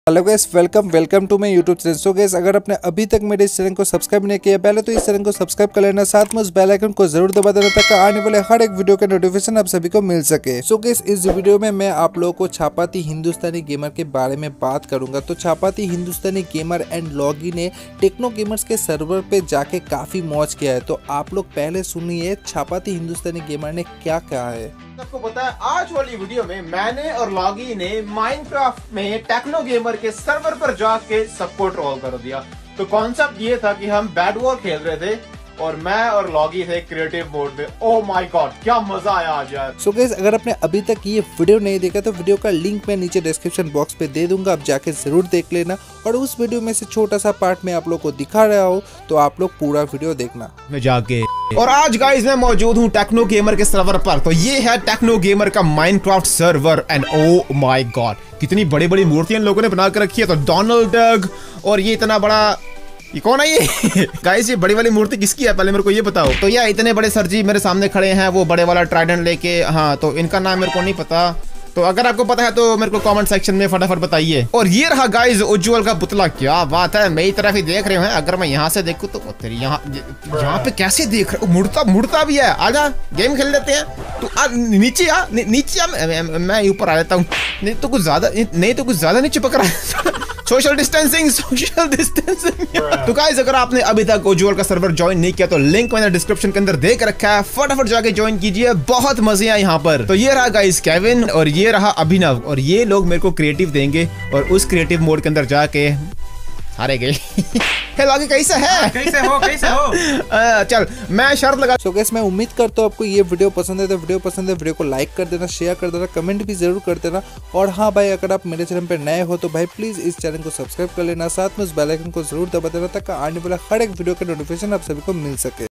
Hello guys, welcome to my YouTube channel. So guys, अगर आपने अभी तक मेरे इस चैनल को सब्सक्राइब नहीं किया पहले तो इस चैनल को सब्सक्राइब कर लेना, साथ में उस बेल आइकन को जरूर दबा देना ताकि आने वाले हर एक वीडियो के नोटिफिकेशन आप सभी को मिल सके। सो गाइस, इस वीडियो में मैं आप लोगों को छापाती हिंदुस्तानी गेमर के बारे में बात करूंगा। तो छापाती हिंदुस्तानी गेमर एंड लॉगी ने टेक्नो गेमर्स के सर्वर पे जाके काफी मौज किया है। तो आप लोग पहले सुनिए छापाती हिंदुस्तानी गेमर ने क्या कहा है। आपको पता है, आज वाली वीडियो में मैंने और लॉगी ने माइनक्राफ्ट में टेक्नो गेमर के सर्वर पर जाके सबको ट्रोल कर दिया। तो कॉन्सेप्ट ये था कि हम बैड वॉर खेल रहे थे और मैं और लॉगी थे क्रिएटिव मोड पे। ओह माय गॉड, क्या मजा आया आज यार। सो गाइस, अगर आपने अभी तक ये वीडियो नहीं देखा तो वीडियो का लिंक मैं नीचे डिस्क्रिप्शन बॉक्स पे दे दूंगा, आप जाके जरूर देख लेना। और उस वीडियो में से छोटा सा पार्ट में आप लोग को दिखा रहा हूँ, तो आप लोग पूरा वीडियो देखना मैं जाके। और आज गाइस मैं मौजूद हूँ टेक्नो गेमर के सर्वर पर। तो ये है टेक्नो गेमर का Minecraft server and oh my God, कितनी बड़ी बड़ी मूर्तियां लोगों ने बना कर रखी है। तो डोनाल्ड डक और ये इतना बड़ा, ये कौन है ये गाइस, ये बड़ी वाली मूर्ति किसकी है पहले मेरे को ये बताओ। तो ये इतने बड़े सर जी मेरे सामने खड़े हैं, वो बड़े वाला ट्राइडेंट लेके। हाँ, तो इनका नाम मेरे को नहीं पता, तो अगर आपको पता है तो मेरे को कमेंट सेक्शन में फटाफट बताइए। और ये रहा गाइस उज्जवल का पुतला, क्या बात है, मेरी तरफ ही देख रहे हैं। अगर मैं यहाँ से देखूं तो तेरी यहाँ पे कैसे देख रहे हो, मुड़ता भी है। आजा गेम खेल लेते हैं। तो नीचे आ, नीचे आ, मैं ऊपर आ जाता हूँ। नहीं तो कुछ ज्यादा नीचे पकड़ा सोशल डिस्टेंसिंग। तो गाइस, अगर आपने अभी तक उज्जवल का सर्वर ज्वाइन नहीं किया तो लिंक मैंने डिस्क्रिप्शन के अंदर देख रखा है, फटाफट जाके ज्वाइन कीजिए, बहुत मजे आए यहाँ पर। तो ये रहा गाइस केविन और ये रहा अभिनव, और ये लोग मेरे को क्रिएटिव देंगे और उस क्रिएटिव मोड के अंदर जाके हारे गए। लॉगी कैसे है? कैसे हो? चल मैं शर्त लगा। सो गाइस, मैं उम्मीद करता हूँ आपको ये वीडियो पसंद है। तो वीडियो को लाइक कर देना, शेयर कर देना, कमेंट भी जरूर कर देना। और हाँ भाई, अगर आप मेरे चैनल पे नए हो तो भाई प्लीज इस चैनल को सब्सक्राइब कर लेना, साथ में उस बेल आइकन को जरूर दबा देना ताकि आने वाला हर एक वीडियो के नोटिफिकेशन आप सभी को मिल सके।